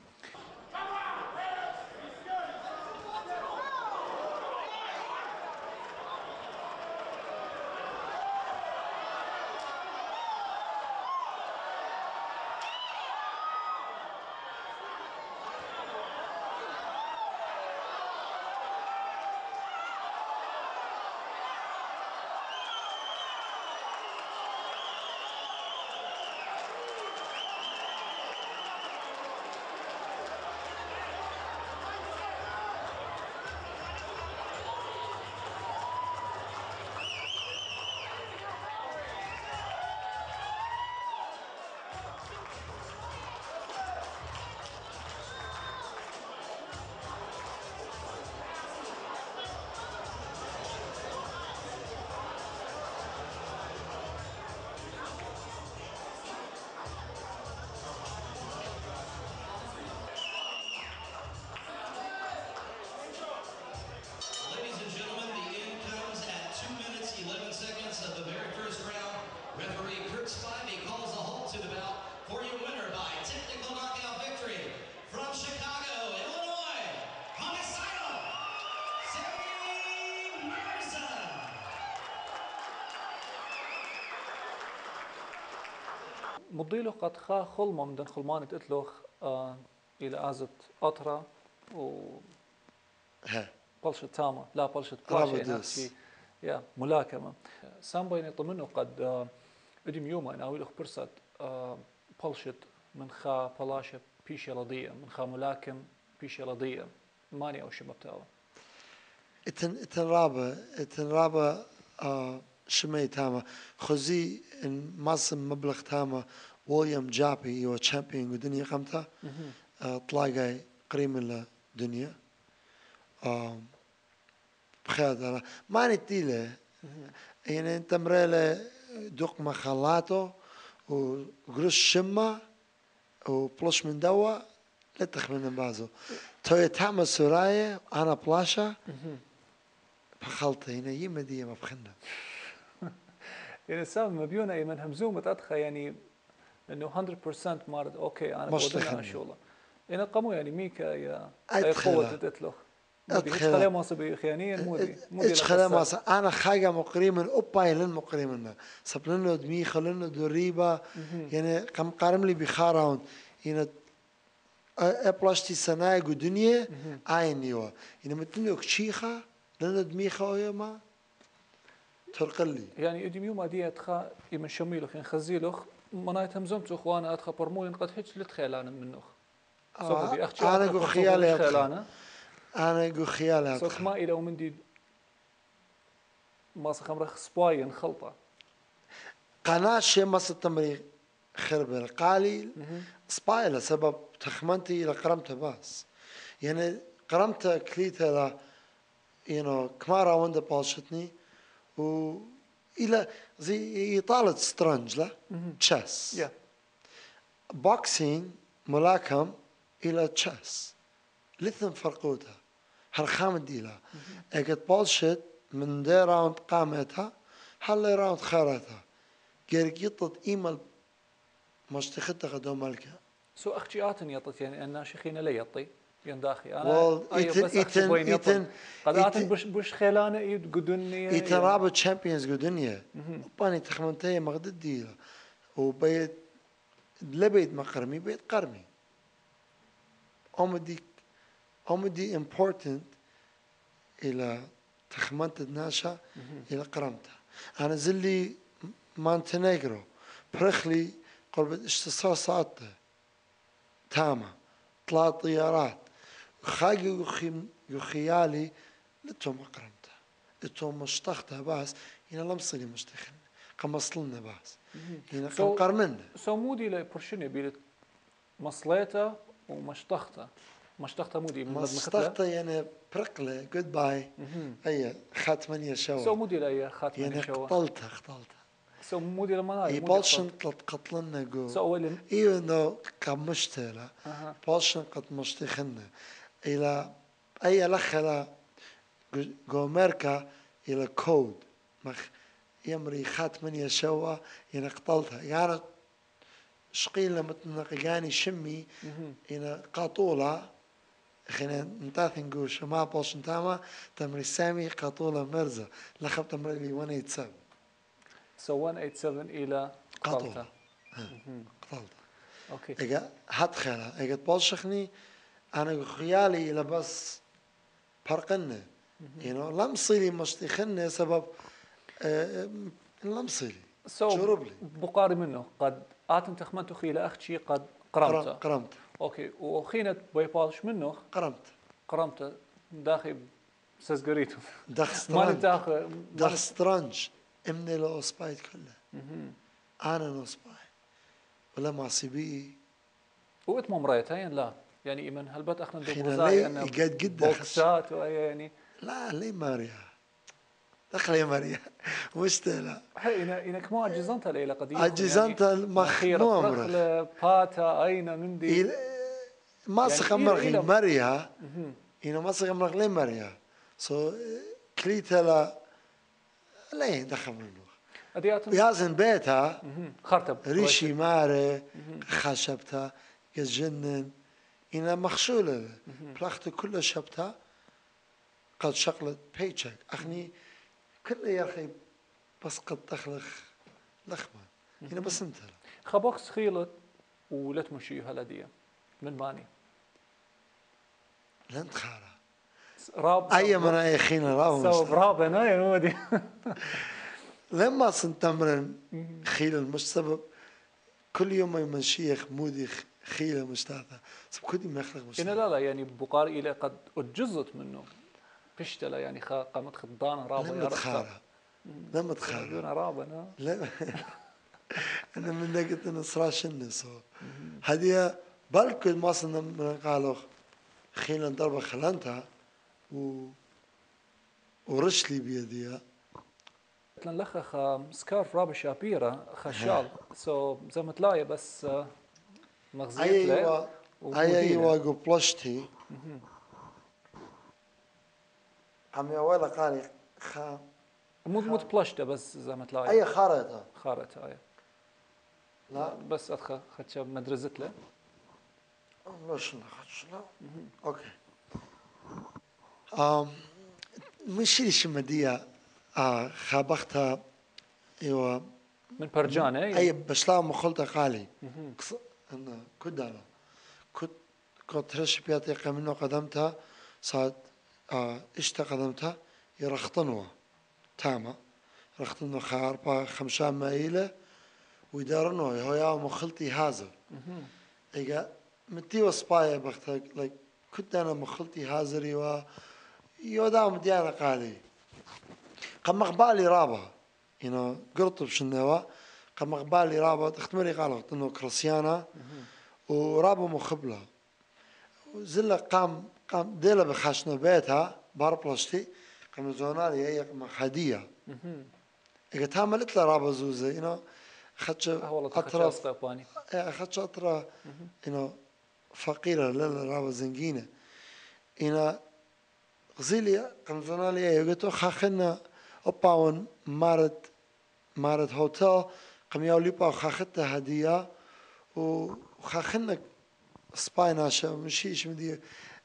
مضيله قد خا خلمه من دن خلمانة اتلوخ إلى أزت أطرة و بلشة تامة لا بلشة بلاشة نفسي يا ملاكمة سامبا يطمنه قد ادم يوما أنا أقول برصد بلشة من خا بلاشة بيشة رضية من خا ملاكم بيشة رضية ماني أو شباب تاوه اتن رابا شمي تاما خزي ان ماسم مبلغ تاما ويليام جابي يو تشامبيون ودنيا قمتا تلاقي قريب من الدنيا بخير ما نتيله يعني انت مريله دوق مخلاته وقرش شمه وبلش من دوا لا تخمن بازو توي تعمل سرايا انا بلاشا بخلطي هنا يمدي ما بخنا يعني السبب مبيونة من همزومة أدخى يعني إنه 100% مارد أوكي أنا بودنا عن شغله إن قاموا يعني ميكا يا أي قوة تتلخ مودي هيك خلاه ماصبي خيانيا مودي هيك خلاه ماصب أنا حاجة مقريما أوباي لن مقريما سبلنا دمي خلنا دريبة يعني كم قارم لي بخارون يعني أبلاشتي سناء الدنيا عينيوا يعني متنو كشيخة لنا دمي خويما ترقلي يعني ادي ميوم ادي اتخا يمن شميلخ يعني خزيلخ منايت همزمت اخوانا اتخا برمول قد هيك لتخيلانا منخ أنا جو خيالي أنا جو خيالي سوك ما إلى ومندي ما سخمرخ سباين خلطة قناة شيء ما ستمري خربر قالي سباي لسبب تخمنتي إلى قرمته باس يعني قرمته كليته لا كمارا وندا بالشتني و إلى زي إطالة سترنج لا تشيس بوكسينج ملاكم إلى تشيس لثن فرقوتها هالخام ديلا اجت بالشت من دي راوند قامتها هالي راوند خارتها جيرك يطت ايمال مش تخدها غدو ملكة سو اختياتن يطت يعني انا شيخين لا يطي ينداخي انا ايتن قداتن بش خيلانه يد قدنيه ايتن رابط تشامبيونز قدنيه وباني تخمنتي مغدد ديلا وبيت لبيت مقرمي بيت قرمي أمدي important إلى تخمنت الناشا إلى قرمتها أنا زلي مونتينيغرو برخلي قرب اختصاصات تامة 3 طيارات خاقي يخيالي لتوم قرمتها لتوم مشتختها باس هنا لمصلي مشتخن قمصلنا باس هنا قرمنا مودي لا برشني بيلت مصليته ومشتخته مودي من مشتخته يعني برقله جود باي هي خاتمنية شوا مودي لا خاتمنية يعني شوا قتلتها مودي لما ناي يبالشن قتلنا جو even though كمشتلا بالشن قد مشتخنا إلى أي لخلا جو ميركا إلى كود يمري خاتمنية شوا يعني قتلتها يعني شقيل لما تنقياني شمي إن قاطولة خلينا نتاثن قوش ما بوش نتاما تمري سامي قاطولة مرزة لخب تمري لي 187 187 إلى قاطولة قتلتها أوكي إجا هتخيلها إجا تبالشخني أنا خيالي إلى بس فرقنا لمصيلي مشتخني سبب لمصيلي جرب لي بقاري منه قد آتن تخمنتو خيلة أختي قد قرمت أوكي وخينة بيبالش منه قرمت داخل سزقريتو داخ سترنج امني لو سبايت كله أنا لو سبايت ولا معصبي وقت ممريتين لا يعني إيمن هلبت أخنا دوبوزاي أنا بوكسات يعني لا ليه ماريا دخل يا ماريا مشتلا إنك ما عجزنت ليلة قديمة عجزنت مخيرة رخلة باتا أين مندي ما سخمرخي ماريا إنه ما سخمرخ ماريا كليتا لا دخل منه يازن بيتها خرطب ريشي ماري خشبتها يجنن إنه مخشولة بلاخته كل شبتها قد شغلت بيتشك أخني كل يا أخي بس قد تخلخ لخمة هنا بس انت خبوكس خيلت ولا تمشي هالدية من ماني لن تخارا راب أي من أي خينا راب سو راب أنا يا نودي لما سنتمرن خيل مش سبب كل يوم من شيخ مودي خيله مستعثة سب كل ما يخلق مستعثة لا يعني بقار إلى قد أجزت منه بشتلا يعني قامت خضانة رابة لما تخارا لما تخارا رابة لا أنا من نقطة نصراش النسو هذه بلكو مثلا من قالوا خيلا ضربة خلانتها ورش لي بيديها لن لخ سكارف راب شابيرة خشال سو زي ما تلاقي بس مغزيت له ايوه جو بلشتي عم يا ولا قالي مو بلشته بس زي ما تلاقي اي خارطة خارطة اي لا بس خدش مدرزت له ليش لا اوكي مش ليش مدية خابختها ايوه من برجان اي بشلا مخلطة قالي انا كدانا كنت رش بياتي قمنو قدمتها صاد اشتا قدمتها يرخطنوا تاما رخطنوا خاربا خمشان مايلة ويدارنوا هو يا مخلطي هذا ايجا متي وسبايا بختك like كنت انا مخلطي هازري و يوداوم ديانا قالي قم مقبالي رابا قرطب شنوا قم مقبالي رابا تختمري قالوا انه كريسيانا ورابا مخبله زلا قام ديلا بخشنا بيتها باربلشتي قام زونالي هي مخديه اجت عملت له رابا زوزه خدش اطراف خدش اطراف فقيره لا رابا زنقينه غزيلي قام زونالي يقولت خاخنا اوباون مارد هوتيل قام يولي با خاختها هديه وخاخنا سباينا مشيش مدي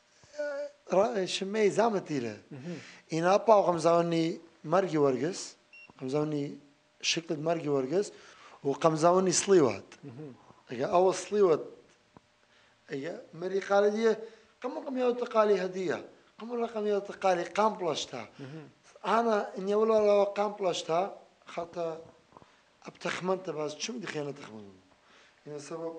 شمي زامتي له إنا باو قمزاوني مرجي ورقس قمزاوني شكل مرجي ورقس وقمزاوني سليوات أول سليوات مري قال دي قم يوتقالي هدية قم يوتقالي قام بلاشتا أنا إني ولا قام بلاشتا خاطر أبتخمنت بس شو بدي خيانة تخمن سبب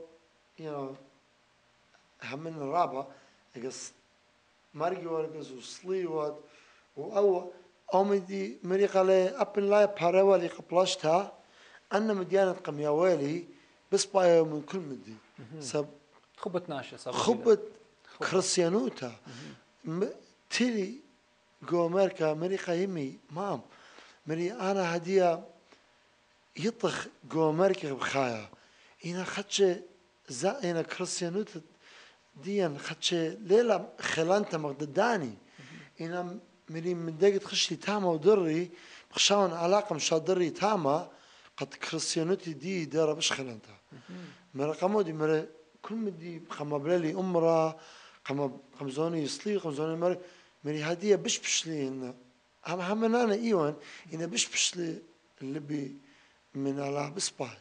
همن الرابع يقص مرجي ورقص وسليوات وأو أمدي مري قالي أبن لا باروا اللي قبلشتها أنا مديانة قمياوالي بس بايو من كل مدي سب خبت ناشة خبت كريستيانوتا تيري جو أمريكا مري قايمي مام مري أنا هدية يطخ جو أمريكا بخايا إنا خدش إنا كريستيانوتا ديان خدش ليلة خلانتا مقدداني إنا مري من دقة خشتي تاما ودري بخشاون علاقة مشا دري تاما قد كريستيانوتي دي دارا بش خلانتا مرا قمودي مرا كل مدي قما بلالي أمرا قم زوني يصلي قم زوني مري هدية بشلي إنا هم أنا إيوان إنا بشلي اللي بي من على بسباي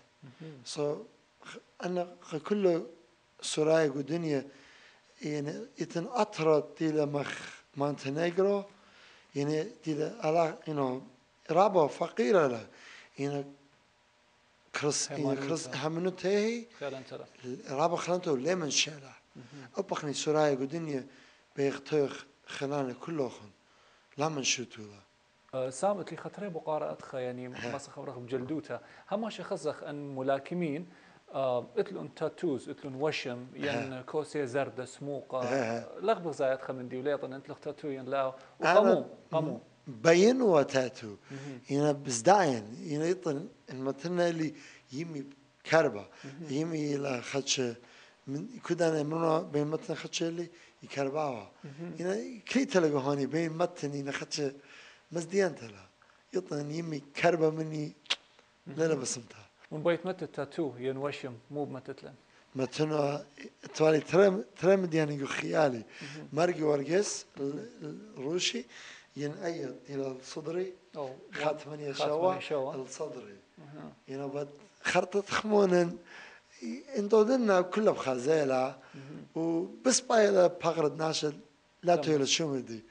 أنا كله سرايا ودنيا يتن أطرد تيلا مونتينيغرو تيلا على رابا فقيرة لا كريس همنوتهي رابا خلانته لمن شالا أبقني سرايا ودنيا بيختوخ خلانه كلهم لمن شتولا سامت لي خطري بقارئتها يعني ما خبرك بجلدوتها هم خزخ أن ملاكمين اتلون تاتوز اتلون وشم ين كوسي زرد سموق لغبغ زايد خمن دي وليطن انت لغ تاتو ين لاو وقامو بين وتاتو هنا بزداين هنا يطن المتنا اللي يمي كربة يمي لا خدش من كدنا مرنا بين متن خدش اللي يكرباوا هنا كي تلقوا هاني بين متن هنا خدش مزديان تلا يطن يمي كربة مني لا بسمتها من بيت مت التاتو ينوشم مو بمتتلن متنا توالي ترم دياني خيالي مرقي ورقس الروشي ينأيد إلى الصدري خاتمني شوا الصدري بعد خرطة خمونا انتو دنا كلها بخزالة وبس بايلا بقرد ناشد لا تولد شمدي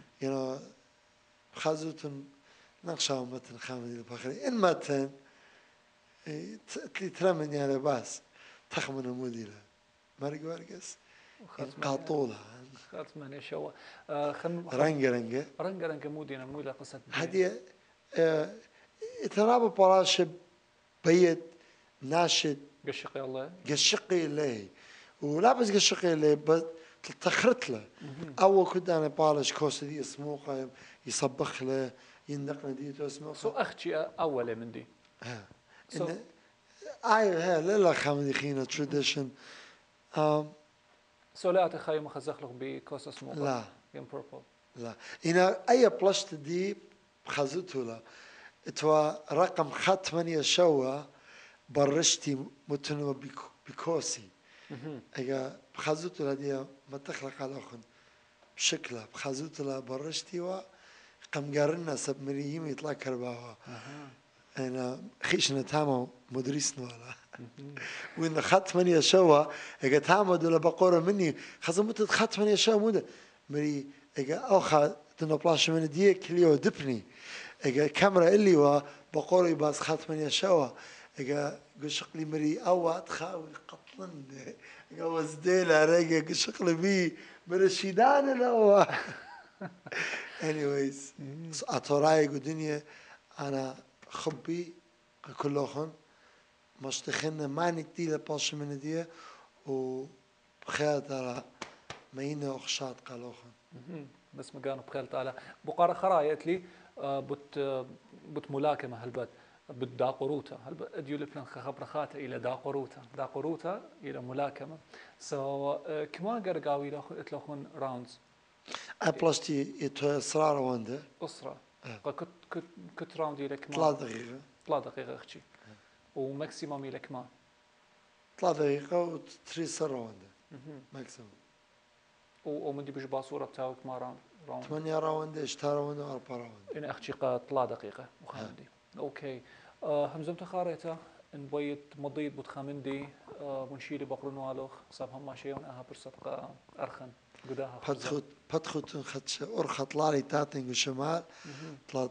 خازوتن نقشاو متن خامدي البخري إن متن ترمن يعني بس تخمن مديرة مرق ورقس قاطولة خاتمني شوا رنجة مودينا مولا قصة هذه ترابط براشب بيت ناشد قشقي الله قشقي الله ولابس قشقي اللي تخرت له اول كنت انا بالش كوسه دي سموقه يصبخ له يندق ديته سو سموقه أختي أولى من دي ها سو إن ها لا خامدي خينا تراديشن سو لا تخيل مخزخ لك بكوسة سموقة لا ين بيربل لا هنا اي بلشت دي خزته له اتوا رقم خط 8 شوا برشتي متنو بكوسي اجا بخزته له دي ما تخلق على اخن بشكله بخزته له برشتي و قم قارنا سب مريم يطلع كرباها انا خيشنا تامو مدرسنا ولا وين خط 8 شوا اجا تامو ولا بقوره مني خزمت خط 8 شوا مود مري اجا اوخا تنبلاش من دي كليو دبني اجا كاميرا اللي و بقوري باس خط 8 شوا اجا قشق لي مري او تخاوي قطلن اجا وزديلا رجع قشق لي بي من الشيدان لو anyways أطراي الدنيا أنا خبي كلهم مشتخنا ما نكتيل باش من دي وبخير على مينا أخشات قالوهم بس مكانه بخيلت على بقارة خرايت لي بت ملاكمة هلبت بالداقروتا هل اديو لبنان خبر خاطئ الى داقروتا الى ملاكمة سو كمان قرقاوي اتلوخون راوندز أبلشتي يتو إصرار وانده أسرة كنت راوندي لك ما 3 دقيقة 3 دقيقة أختي وماكسيموم لك ما 3 دقيقة و3 سر وانده ماكسيموم ومن دي بيش باصورة بتاعك ما راوند 8 راوند 10 راوند 4 راوند إن أختي 3 دقيقة وخامدي أوكي همزمت خاريتا إن بيت مضيت بتخامندي منشيلي بقرن والوخ صاب هم شيء أنا برصدق أرخن قداها بدخت خدش أرخط لالي تاتنج وشمال طلعت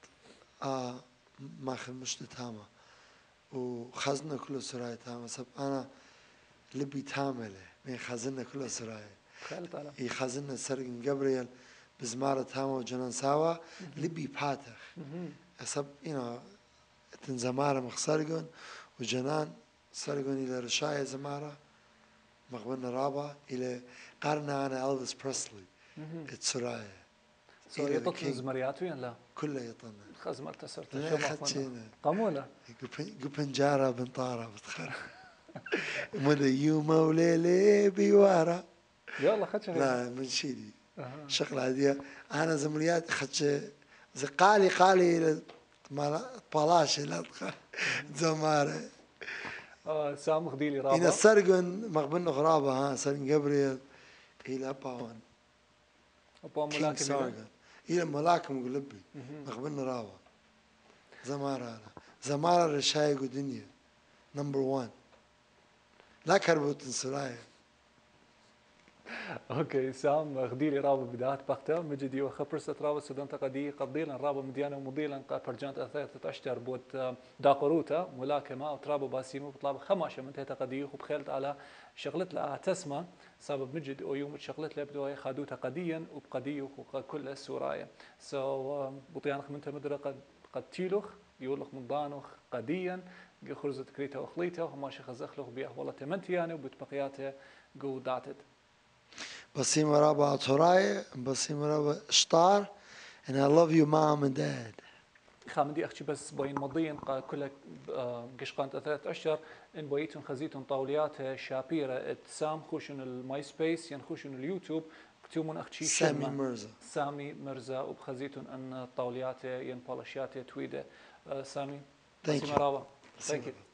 ماخذ مشت تامة وخزنة كل سراية تامة سب أنا لبي تاملة من خزنة كل سراية خزنة سرقن جبريل بزمارة تامة وجنان سوا لبي باتخ سب تنزمارة مخسرقن وجنان سرقن إلى رشاية زمارة مغبنا رابع إلى قارنا أنا ألفيس بريسلي السرايا سو يطلع زمريات وين لا كله يطلع خزمر تسرت لا خدشينا قامولا قبنجارة بنطارة بتخر مدى يوم وليلة بيوارا يلا خدش لا من شيدي شغلة هذه أنا زمريات خدش قالي بالاش لا زمارة سام خديلي رابع إن سرقن مغبن غرابة ها سرقن جبريل إلى باون كينغ سارقن إلى ملاكم قلبي مغبن رابع زمارة رشايق ودنيا نمبر 1 لا كربوت سرايا اوكي سام غديلي رابا بدايات بقتا مجدي وخبرست رابا سودان تقدي قضيلا رابا مديانا ومضيلا برجانت اثاث اشتر بوت داقروتا ملاكمه وترابا باسيمو بطلاب خماشه من تقدي وبخيلت على شغلت لها تسمى سبب مجد او يوم شغلت لها بدو خادوتا قديا وبقدي وكل السورايا سو بطيانخ من تمدر قد تيلوخ يولخ من ضانوخ قديا خرزت كريتا وخليتا وما شخزخلوخ بيه والله تمنتيانه وبتبقياته جو داتد بسيمة رابع تراي بسيمة رابع شطار and I love you mom and dad خامدي أختي بس بين مضين كل قشقان 3 أشهر إن بيتون خزيتون طاوليات شابيرة سام خوشن الماي سبيس ينخوشن اليوتيوب كتومون أختي سامي مرزا وبخزيتون أن طاوليات ين بالاشيات تويدة سامي Thank you. Thank you.